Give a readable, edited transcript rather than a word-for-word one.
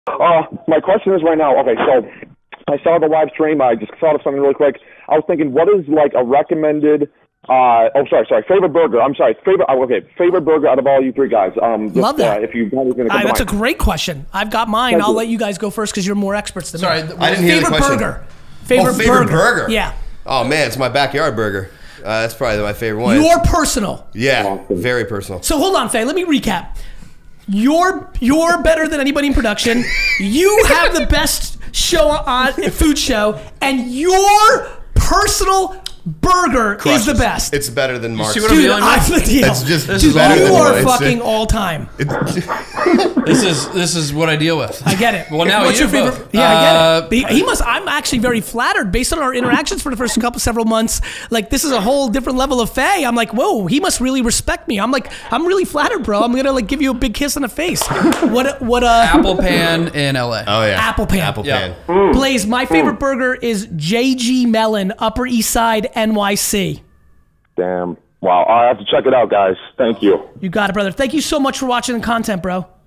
My question is right now, okay, so I saw the live stream. I just thought of something really quick. I was thinking, what is like a recommended, favorite burger? I'm sorry, favorite burger out of all you three guys. Love that. If you guys are going to that's a great question. I've got mine. I'll let you guys go first because you're more experts than me. Sorry, I didn't hear the question. Favorite burger. Yeah. Oh man, it's my backyard burger. That's probably my favorite one. Your personal. Yeah, very personal. So hold on, Faye. Let me recap. You're better than anybody in production. You have the best show on food show, and your personal burger is the best. It's better than Mark's. You see what I'm dealing with? That's the deal. It's just Dude, you are fucking all time. This is what I deal with. I get it. Well, now what's you your favorite? both. Yeah, I get it. He must. I'm actually very flattered based on our interactions for the first several months. Like, this is a whole different level of Faye. I'm like, whoa, he must really respect me. I'm like, I'm really flattered, bro. I'm gonna like give you a big kiss on the face. What? Apple Pan in LA. Oh yeah, Apple Pan. Apple Pan. Blaze, my favorite burger is JG Melon, Upper East Side, NYC. Damn. Wow. I have to check it out, guys. Thank you. You got it, brother. Thank you so much for watching the content, bro.